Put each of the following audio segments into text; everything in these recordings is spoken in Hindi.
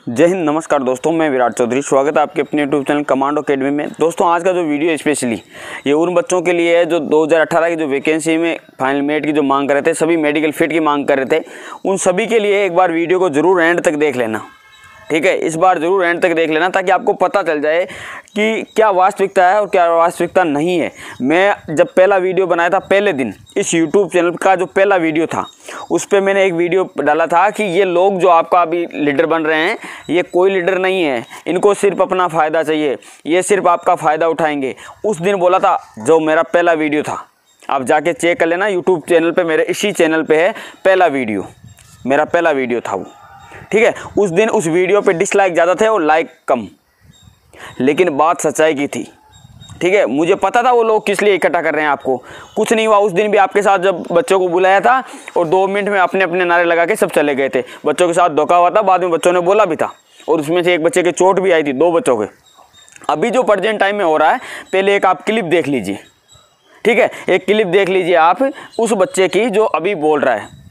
जय हिंद, नमस्कार दोस्तों, मैं विराट चौधरी। स्वागत है आपके अपने यूट्यूब चैनल कमांडो अकेडमी में। दोस्तों, आज का जो वीडियो स्पेशली ये उन बच्चों के लिए है जो 2018 की जो वैकेंसी में फाइनल मेट की जो मांग कर रहे थे, सभी मेडिकल फिट की मांग कर रहे थे, उन सभी के लिए एक बार वीडियो को जरूर एंड तक देख लेना। ठीक है, इस बार जरूर एंड तक देख लेना ताकि आपको पता चल जाए कि क्या वास्तविकता है और क्या वास्तविकता नहीं है। मैं जब पहला वीडियो बनाया था, पहले दिन इस यूट्यूब चैनल का जो पहला वीडियो था, उस पर मैंने एक वीडियो डाला था कि ये लोग जो आपका अभी लीडर बन रहे हैं, ये कोई लीडर नहीं है, इनको सिर्फ अपना फ़ायदा चाहिए, ये सिर्फ आपका फ़ायदा उठाएंगे। उस दिन बोला था, जो मेरा पहला वीडियो था, आप जाके चेक कर लेना यूट्यूब चैनल पे, मेरे इसी चैनल पे है पहला वीडियो, मेरा पहला वीडियो था वो। ठीक है, उस दिन उस वीडियो पे डिसलाइक ज़्यादा थे और लाइक कम, लेकिन बात सच्चाई की थी। ठीक है, मुझे पता था वो लोग किस लिए इकट्ठा कर रहे हैं आपको। कुछ नहीं हुआ, उस दिन भी आपके साथ जब बच्चों को बुलाया था और 2 मिनट में अपने अपने नारे लगा के सब चले गए थे। बच्चों के साथ धोखा हुआ था, बाद में बच्चों ने बोला भी था, और उसमें से एक बच्चे के चोट भी आई थी, 2 बच्चों के। अभी जो प्रेजेंट टाइम में हो रहा है, पहले एक आप क्लिप देख लीजिए। ठीक है, एक क्लिप देख लीजिए आप उस बच्चे की जो अभी बोल रहा है,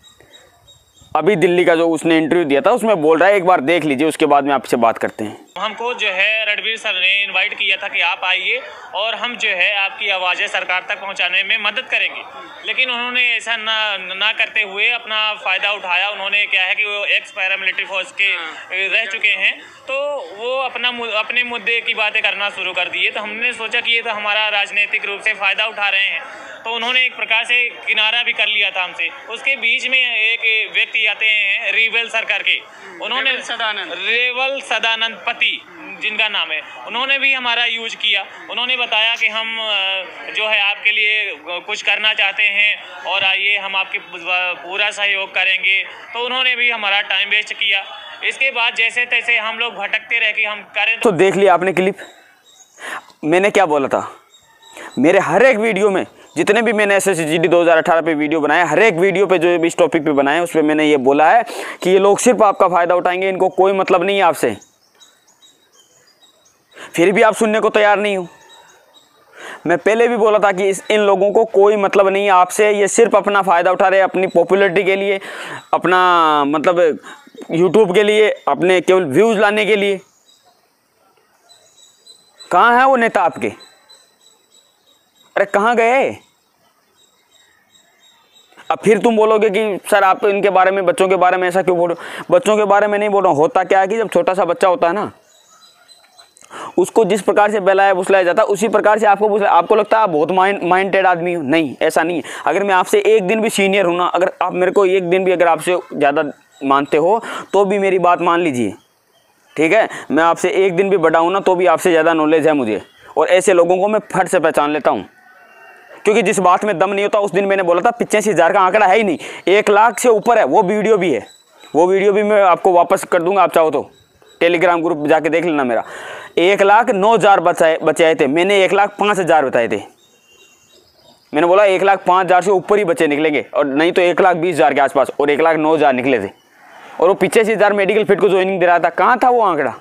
अभी दिल्ली का जो उसने इंटरव्यू दिया था उसमें बोल रहा है, एक बार देख लीजिए, उसके बाद में आपसे बात करते हैं। हमको जो है रणवीर सर ने इनवाइट किया था कि आप आइए और हम जो है आपकी आवाज़ें सरकार तक पहुंचाने में मदद करेंगे, लेकिन उन्होंने ऐसा ना करते हुए अपना फ़ायदा उठाया। उन्होंने क्या है कि वो एक्स पैरामिलिट्री फोर्स के रह चुके हैं, तो वो अपने मुद्दे की बातें करना शुरू कर दिए। तो हमने सोचा कि ये तो हमारा राजनीतिक रूप से फ़ायदा उठा रहे हैं, तो उन्होंने एक प्रकार से किनारा भी कर लिया था हमसे। उसके बीच में एक व्यक्ति आते हैं रेवल सर करके, उन्होंने रेवल सदानंद पति जिनका नाम है, उन्होंने भी हमारा यूज किया। उन्होंने बताया कि हम जो है आपके लिए कुछ करना चाहते हैं और आइए हम आपके पूरा सहयोग करेंगे। तो उन्होंने भी हमारा टाइम वेस्ट किया। इसके बाद जैसे तैसे हम लोग भटकते रह के हम करें। तो देख लिया आपने क्लिप, मैंने क्या बोला था। मेरे हर एक वीडियो में, जितने भी मैंने SSGD 2018 पे वीडियो बनाए, हर एक वीडियो पे जो इस टॉपिक पे बनाए, उस पर मैंने ये बोला है कि ये लोग सिर्फ आपका फ़ायदा उठाएंगे, इनको कोई मतलब नहीं है आपसे। फिर भी आप सुनने को तैयार नहीं हो। मैं पहले भी बोला था कि इन लोगों को कोई मतलब नहीं है आपसे, ये सिर्फ अपना फ़ायदा उठा रहे हैं, अपनी पॉपुलैरिटी के लिए, अपना मतलब यूट्यूब के लिए, अपने केवल व्यूज़ लाने के लिए। कहाँ है वो नेता आपके? अरे कहाँ गए? अब फिर तुम बोलोगे कि सर आप इनके बारे में, बच्चों के बारे में ऐसा क्यों बोल रहे हो? बच्चों के बारे में नहीं बोल रहा हूँ। होता क्या है कि जब छोटा सा बच्चा होता है ना, उसको जिस प्रकार से बहलाया फुसलाया जाता है, उसी प्रकार से आपको लगता है आप बहुत माइंडेड आदमी हो। नहीं, ऐसा नहीं है। अगर मैं आपसे एक दिन भी सीनियर हूँ ना, अगर आप मेरे को एक दिन भी अगर आपसे ज़्यादा मानते हो तो भी मेरी बात मान लीजिए। ठीक है, मैं आपसे एक दिन भी बड़ा हूँ ना, तो भी आपसे ज़्यादा नॉलेज है मुझे, और ऐसे लोगों को मैं फट से पहचान लेता हूँ। क्योंकि जिस बात में दम नहीं होता, उस दिन मैंने बोला था 85,000 का आंकड़ा है ही नहीं, 1 लाख से ऊपर है। वो वीडियो भी है, वो वीडियो भी मैं आपको वापस कर दूंगा, आप चाहो तो टेलीग्राम ग्रुप जाके देख लेना। मेरा 1,09,000 बचे आए थे, मैंने 1,05,000 बताए थे। मैंने बोला 1,05,000 से ऊपर ही बच्चे निकलेंगे, और नहीं तो 1,20,000 के आसपास, और 1,09,000 निकले थे। और वो 85,000 मेडिकल फिट को ज्वाइनिंग दे रहा था, कहाँ था वो आंकड़ा?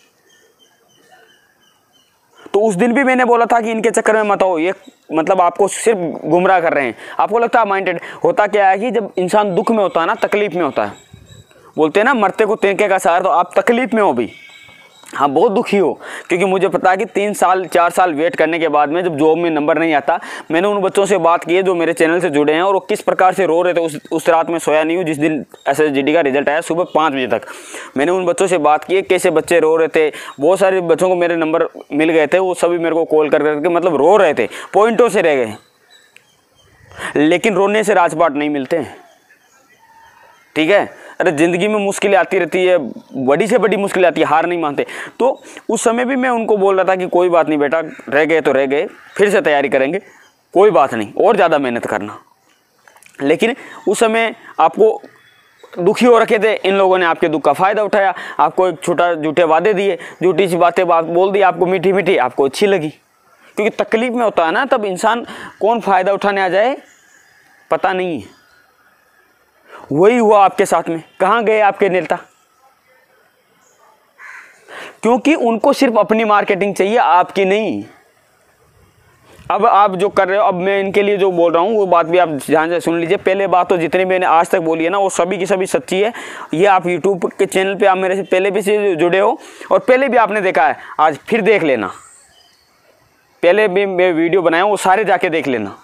तो उस दिन भी मैंने बोला था कि इनके चक्कर में मत आओ, ये मतलब आपको सिर्फ गुमराह कर रहे हैं। आपको लगता है माइंडेड। होता क्या है कि जब इंसान दुख में होता है ना, तकलीफ में होता है, बोलते हैं ना मरते को तिनके का सहारा, तो आप तकलीफ में हो भी। हाँ, बहुत दुखी हो, क्योंकि मुझे पता है कि 3 साल 4 साल वेट करने के बाद में जब जॉब में नंबर नहीं आता, मैंने उन बच्चों से बात की है जो मेरे चैनल से जुड़े हैं, और वो किस प्रकार से रो रहे थे। उस रात में सोया नहीं हूँ जिस दिन SSGD का रिजल्ट आया, सुबह 5 बजे तक मैंने उन बच्चों से बात की है, कैसे बच्चे रो रहे थे। बहुत सारे बच्चों को मेरे नंबर मिल गए थे, वो सभी मेरे को कॉल कर करके मतलब रो रहे थे, पॉइंटों से रह गए। लेकिन रोने से राजपाट नहीं मिलते हैं। ठीक है, अरे ज़िंदगी में मुश्किलें आती रहती है, बड़ी से बड़ी मुश्किलें आती है, हार नहीं मानते। तो उस समय भी मैं उनको बोल रहा था कि कोई बात नहीं बेटा, रह गए तो रह गए, फिर से तैयारी करेंगे, कोई बात नहीं, और ज़्यादा मेहनत करना। लेकिन उस समय आपको दुखी हो रखे थे, इन लोगों ने आपके दुख का फ़ायदा उठाया, आपको एक छोटा झूठे वादे दिए, झूठी सी बात बोल दी, आपको मीठी मीठी, आपको अच्छी लगी। क्योंकि तकलीफ में होता है ना, तब इंसान कौन फ़ायदा उठाने आ जाए पता नहीं है। वही हुआ आपके साथ में। कहाँ गए आपके नेता? क्योंकि उनको सिर्फ अपनी मार्केटिंग चाहिए, आपकी नहीं। अब आप जो कर रहे हो, अब मैं इनके लिए जो बोल रहा हूँ वो बात भी आप ध्यान से सुन लीजिए। पहले बात तो जितनी मैंने आज तक बोली है ना वो सभी की सभी सच्ची है। ये आप यूट्यूब के चैनल पे आप मेरे से पहले भी से जुड़े हो और पहले भी आपने देखा है, आज फिर देख लेना। पहले भी मैं वीडियो बनाया वो सारे जाके देख लेना।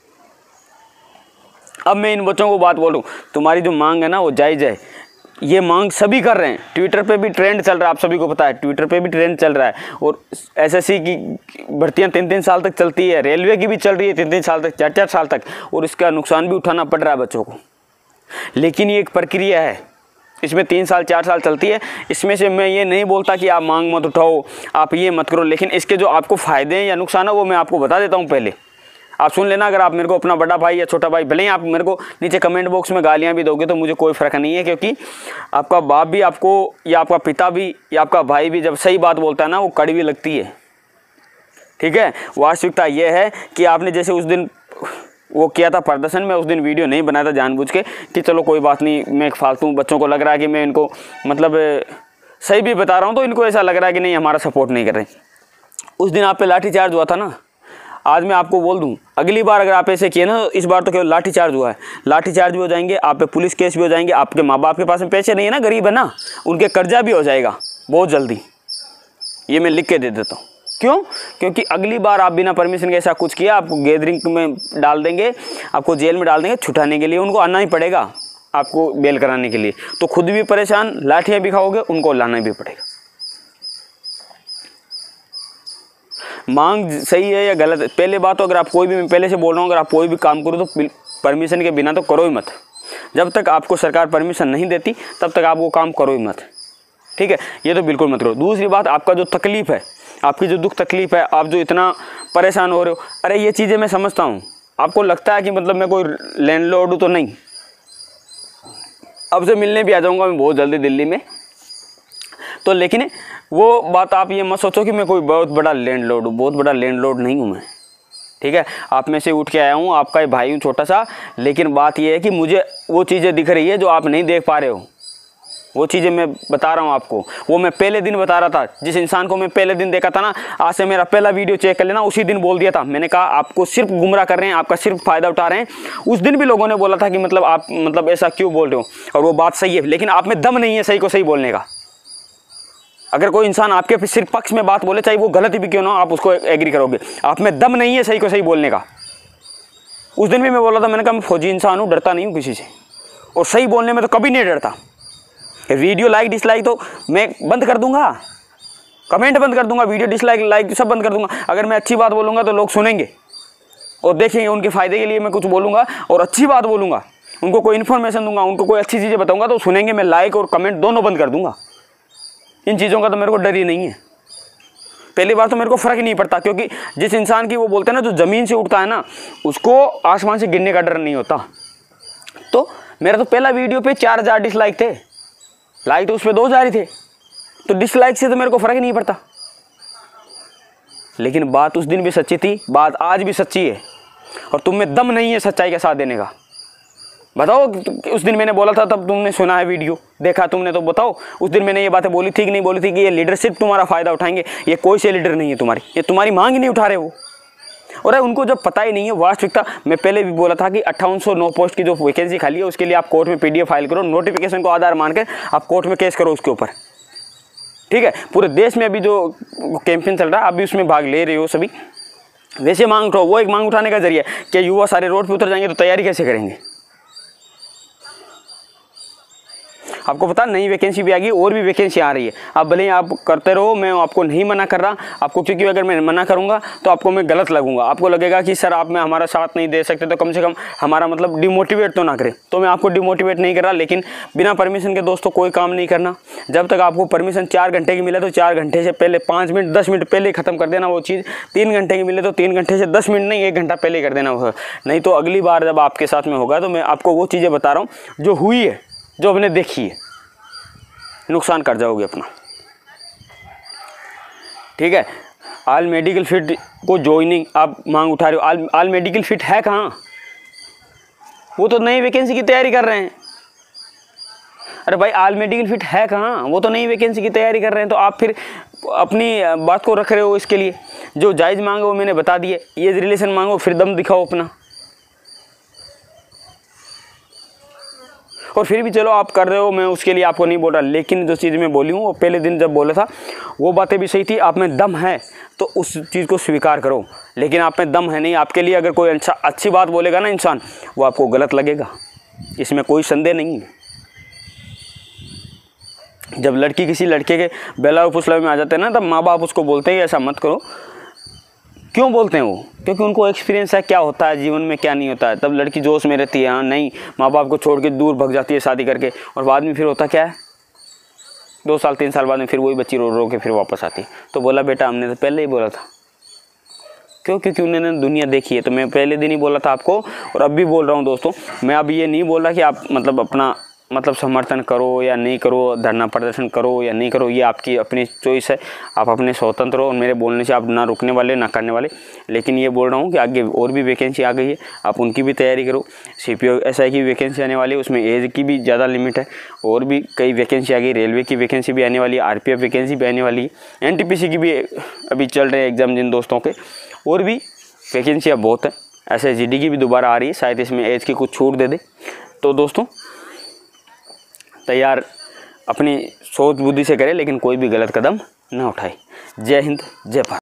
अब मैं इन बच्चों को बात बोलूँ, तुम्हारी जो मांग है ना वो जायज़ है, ये मांग सभी कर रहे हैं। ट्विटर पे भी ट्रेंड चल रहा है, आप सभी को पता है, ट्विटर पे भी ट्रेंड चल रहा है। और एसएससी की भर्तियां 3-3 साल तक चलती है, रेलवे की भी चल रही है 3-3 साल तक, 4-4 साल तक, और इसका नुकसान भी उठाना पड़ रहा है बच्चों को। लेकिन ये एक प्रक्रिया है, इसमें 3 साल 4 साल चलती है। इसमें से मैं ये नहीं बोलता कि आप मांग मत उठाओ, आप ये मत करो, लेकिन इसके जो आपको फ़ायदे हैं या नुकसान है वो मैं आपको बता देता हूँ। पहले आप सुन लेना। अगर आप मेरे को अपना बड़ा भाई या छोटा भाई, भले ही आप मेरे को नीचे कमेंट बॉक्स में गालियां भी दोगे तो मुझे कोई फ़र्क नहीं है, क्योंकि आपका बाप भी आपको या आपका पिता भी या आपका भाई भी जब सही बात बोलता है ना वो कड़वी लगती है। ठीक है, वास्तविकता यह है कि आपने जैसे उस दिन वो किया था प्रदर्शन, में उस दिन वीडियो नहीं बनाया था जानबूझ के कि चलो कोई बात नहीं, मैं फालतू बच्चों को लग रहा है कि मैं इनको मतलब सही भी बता रहा हूँ, तो इनको ऐसा लग रहा है कि नहीं हमारा सपोर्ट नहीं कर रहे। उस दिन आप पे लाठीचार्ज हुआ था ना। आज मैं आपको बोल दूं, अगली बार अगर आप ऐसे किए ना, इस बार तो केवल लाठीचार्ज हुआ है, लाठीचार्ज भी हो जाएंगे, आप पे पुलिस केस भी हो जाएंगे, आपके माँ बाप के पास में पैसे नहीं है ना, गरीब है ना, उनके कर्जा भी हो जाएगा बहुत जल्दी। ये मैं लिख के दे देता हूँ। क्यों? क्योंकि अगली बार आप बिना परमिशन के ऐसा कुछ किया, आपको गैदरिंग में डाल देंगे, आपको जेल में डाल देंगे, छुटाने के लिए उनको आना ही पड़ेगा, आपको बेल कराने के लिए। तो खुद भी परेशान, लाठियाँ भी खाओगे, उनको लाना भी पड़ेगा। मांग सही है या गलत है, पहले बात तो अगर आप कोई भी, मैं पहले से बोल रहा हूँ, अगर आप कोई भी काम करो तो परमिशन के बिना तो करो ही मत। जब तक आपको सरकार परमिशन नहीं देती तब तक आप वो काम करो ही मत। ठीक है, ये तो बिल्कुल मत करो। दूसरी बात, आपका जो तकलीफ़ है, आपकी जो दुख तकलीफ़ है, आप जो इतना परेशान हो रहे हो, अरे ये चीज़ें मैं समझता हूँ। आपको लगता है कि मतलब मैं कोई लैंडलॉर्ड हूँ, तो नहीं। अब से मिलने भी आ जाऊँगा मैं बहुत जल्दी दिल्ली में, तो लेकिन वो बात आप ये मत सोचो कि मैं कोई बहुत बड़ा लैंडलॉर्ड हूँ। बहुत बड़ा लैंडलॉर्ड नहीं हूँ मैं। ठीक है, आप में से उठ के आया हूँ, आपका एक भाई हूँ छोटा सा। लेकिन बात ये है कि मुझे वो चीज़ें दिख रही है जो आप नहीं देख पा रहे हो। वो चीज़ें मैं बता रहा हूँ आपको, वो मैं पहले दिन बता रहा था। जिस इंसान को मैं पहले दिन देखा था ना, आज से मेरा पहला वीडियो चेक कर लेना, उसी दिन बोल दिया था। मैंने कहा आपको सिर्फ गुमराह कर रहे हैं, आपका सिर्फ फ़ायदा उठा रहे हैं। उस दिन भी लोगों ने बोला था कि मतलब आप मतलब ऐसा क्यों बोल रहे हो, और वो बात सही है, लेकिन आप में दम नहीं है सही को सही बोलने का। अगर कोई इंसान आपके सिर्फ पक्ष में बात बोले, चाहे वो गलत भी क्यों ना, आप उसको एग्री करोगे। आप में दम नहीं है सही को सही बोलने का। उस दिन भी मैं बोला था, मैंने कहा मैं फौजी इंसान हूँ, डरता नहीं हूँ किसी से, और सही बोलने में तो कभी नहीं डरता। वीडियो लाइक डिसलाइक तो मैं बंद कर दूंगा, कमेंट बंद कर दूंगा, वीडियो डिसलाइक लाइक सब बंद कर दूंगा। अगर मैं अच्छी बात बोलूँगा तो लोग सुनेंगे और देखेंगे, उनके फ़ायदे के लिए मैं कुछ बोलूँगा और अच्छी बात बोलूँगा, उनको कोई इन्फॉर्मेशन दूंगा, उनको कोई अच्छी चीज़ें बताऊँगा तो सुनेंगे। मैं लाइक और कमेंट दोनों बंद कर दूँगा। इन चीज़ों का तो मेरे को डर ही नहीं है। पहली बार तो मेरे को फ़र्क ही नहीं पड़ता, क्योंकि जिस इंसान की वो बोलते हैं ना, जो ज़मीन से उठता है ना, उसको आसमान से गिरने का डर नहीं होता। तो मेरा तो पहला वीडियो पे 4000 डिसलाइक थे, लाइक तो उस पर 2000 ही थे, तो डिसलाइक से तो मेरे को फ़र्क ही नहीं पड़ता। लेकिन बात उस दिन भी सच्ची थी, बात आज भी सच्ची है, और तुम में दम नहीं है सच्चाई का साथ देने का। बताओ, उस दिन मैंने बोला था, तब तुमने सुना है वीडियो, देखा तुमने, तो बताओ उस दिन मैंने ये बातें बोली थी कि नहीं बोली थी कि ये लीडरशिप तुम्हारा फ़ायदा उठाएंगे। ये कोई से लीडर नहीं है तुम्हारी, ये तुम्हारी मांग ही नहीं उठा रहे वो। और उनको जब पता ही नहीं है वास्तविकता, मैं पहले भी बोला था कि 5809 पोस्ट की जो वैकेंसी खाली है उसके लिए आप कोर्ट में PDF फाइल करो, नोटिफिकेशन को आधार मान कर आप कोर्ट में केस करो उसके ऊपर। ठीक है, पूरे देश में अभी जो कैंपेन चल रहा है, अभी उसमें भाग ले रहे हो सभी, वैसे मांग उठाओ। वो एक मांग उठाने का जरिया है कि युवा सारे रोड पर उतर जाएंगे तो तैयारी कैसे करेंगे। आपको पता, नई वैकेंसी भी आ गई, और भी वैकेंसी आ रही है। आप भले ही आप करते रहो, मैं आपको नहीं मना कर रहा आपको, क्योंकि अगर मैं मना करूंगा तो आपको मैं गलत लगूंगा। आपको लगेगा कि सर आप में हमारा साथ नहीं दे सकते, तो कम से कम हमारा मतलब डिमोटिवेट तो ना करें। तो मैं आपको डिमोटिवेट नहीं कर रहा, लेकिन बिना परमिशन के दोस्तों कोई काम नहीं करना। जब तक आपको परमिशन 4 घंटे की मिले तो 4 घंटे से पहले 5 मिनट 10 मिनट पहले ख़त्म कर देना वो चीज़। 3 घंटे की मिले तो 3 घंटे से 10 मिनट नहीं, 1 घंटा पहले कर देना वो। नहीं तो अगली बार जब आपके साथ में होगा तो मैं आपको वो चीज़ें बता रहा हूँ जो हुई है, जो हमने देखी है, नुकसान कर जाओगे अपना। ठीक है, ऑल मेडिकल फिट को ज्वाइनिंग आप मांग उठा रहे हो। ऑल मेडिकल फिट है कहाँ? वो तो नई वैकेंसी की तैयारी कर रहे हैं। अरे भाई, ऑल मेडिकल फिट है कहाँ? वो तो नई वैकेंसी की तैयारी कर रहे हैं। तो आप फिर अपनी बात को रख रहे हो। इसके लिए जो जायज़ मांगे वो मैंने बता दिए, ये रिलेशन मांगो फिर दम दिखाओ अपना। और फिर भी चलो आप कर रहे हो, मैं उसके लिए आपको नहीं बोल रहा, लेकिन जो चीज़ मैं बोली हूँ वो पहले दिन जब बोला था वो बातें भी सही थी। आप में दम है तो उस चीज़ को स्वीकार करो, लेकिन आप में दम है नहीं। आपके लिए अगर कोई अच्छी बात बोलेगा ना इंसान, वो आपको गलत लगेगा, इसमें कोई संदेह नहीं है। जब लड़की किसी लड़के के बेला फुसला में आ जाते हैं ना, तब माँ बाप उसको बोलते हैं ऐसा मत करो। क्यों बोलते हैं वो? क्योंकि उनको एक्सपीरियंस है क्या होता है जीवन में क्या नहीं होता है। तब लड़की जोश में रहती है, हाँ नहीं, माँ बाप को छोड़ के दूर भग जाती है शादी करके, और बाद में फिर होता क्या है, 2 साल 3 साल बाद में फिर वही बच्ची रो रो के फिर वापस आती है। तो बोला बेटा हमने तो पहले ही बोला था। क्यों? क्योंकि उन्होंने दुनिया देखी है। तो मैं पहले दिन ही बोला था आपको, और अब भी बोल रहा हूँ दोस्तों। मैं अब ये नहीं बोल रहा कि आप मतलब अपना समर्थन करो या नहीं करो, धरना प्रदर्शन करो या नहीं करो, ये आपकी अपनी चॉइस है, आप अपने स्वतंत्र हो, और मेरे बोलने से आप ना रुकने वाले ना करने वाले। लेकिन ये बोल रहा हूँ कि आगे और भी वैकेंसी आ गई है, आप उनकी भी तैयारी करो। CPO SI की वैकेंसी आने वाली है, उसमें एज की भी ज़्यादा लिमिट है। और भी कई वैकेंसी आ गई, रेलवे की वैकेंसी भी आने वाली है, RPF वैकेंसी भी आने वाली है, NTPC की भी अभी चल रहे हैं एग्ज़ाम जिन दोस्तों के। और भी वैकेंसियाँ बहुत है। SSGD की भी दोबारा आ रही है, शायद इसमें एज की कुछ छूट दे दे। तो दोस्तों तैयार अपनी सोच बुद्धि से करें, लेकिन कोई भी गलत कदम न उठाए। जय हिंद, जय भारत।